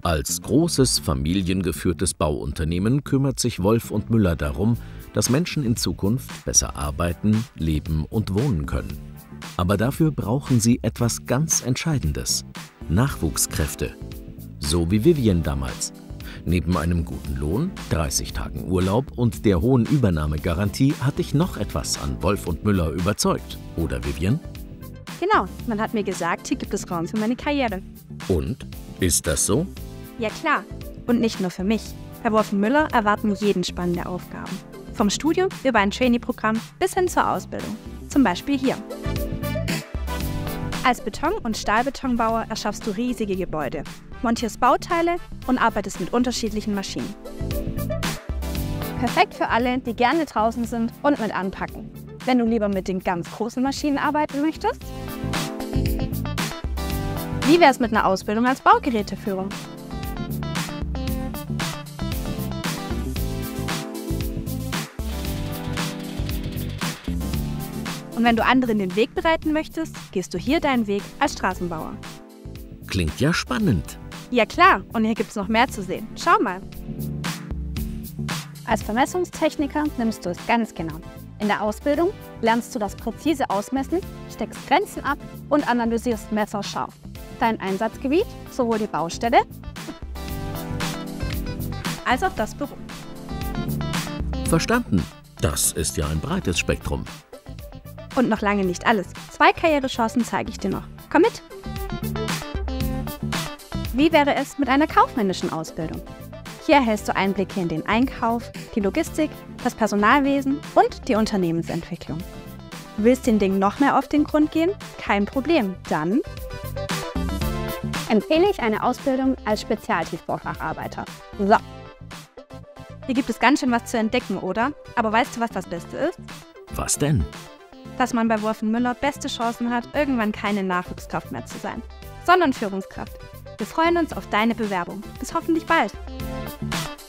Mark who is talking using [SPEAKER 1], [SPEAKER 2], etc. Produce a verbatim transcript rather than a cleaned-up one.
[SPEAKER 1] Als großes familiengeführtes Bauunternehmen kümmert sich Wolf und Müller darum, dass Menschen in Zukunft besser arbeiten, leben und wohnen können. Aber dafür brauchen sie etwas ganz Entscheidendes: Nachwuchskräfte. So wie Vivian damals. Neben einem guten Lohn, dreißig Tagen Urlaub und der hohen Übernahmegarantie hat dich noch etwas an Wolf und Müller überzeugt, oder Vivian?
[SPEAKER 2] Genau, man hat mir gesagt, hier gibt es Raum für meine Karriere.
[SPEAKER 1] Und? Ist das so?
[SPEAKER 2] Ja klar, und nicht nur für mich. Bei Wolf und Müller erwarten jeden spannende Aufgaben. Vom Studium über ein Trainee-Programm bis hin zur Ausbildung. Zum Beispiel hier. Als Beton- und Stahlbetonbauer erschaffst du riesige Gebäude, montierst Bauteile und arbeitest mit unterschiedlichen Maschinen. Perfekt für alle, die gerne draußen sind und mit anpacken. Wenn du lieber mit den ganz großen Maschinen arbeiten möchtest? Wie wär's mit einer Ausbildung als Baugeräteführer? Und wenn du anderen den Weg bereiten möchtest, gehst du hier deinen Weg als Straßenbauer.
[SPEAKER 1] Klingt ja spannend.
[SPEAKER 2] Ja klar, und hier gibt es noch mehr zu sehen. Schau mal. Als Vermessungstechniker nimmst du es ganz genau. In der Ausbildung lernst du das präzise Ausmessen, steckst Grenzen ab und analysierst messerscharf dein Einsatzgebiet, sowohl die Baustelle als auch das Büro.
[SPEAKER 1] Verstanden. Das ist ja ein breites Spektrum.
[SPEAKER 2] Und noch lange nicht alles. Zwei Karrierechancen zeige ich dir noch. Komm mit! Wie wäre es mit einer kaufmännischen Ausbildung? Hier erhältst du Einblicke in den Einkauf, die Logistik, das Personalwesen und die Unternehmensentwicklung. Willst den Dingen noch mehr auf den Grund gehen? Kein Problem. Dann empfehle ich eine Ausbildung als Spezialtiefbaufacharbeiter. So. Hier gibt es ganz schön was zu entdecken, oder? Aber weißt du, was das Beste ist?
[SPEAKER 1] Was denn?
[SPEAKER 2] Dass man bei Wolf und Müller beste Chancen hat, irgendwann keine Nachwuchskraft mehr zu sein, sondern Führungskraft. Wir freuen uns auf deine Bewerbung. Bis hoffentlich bald.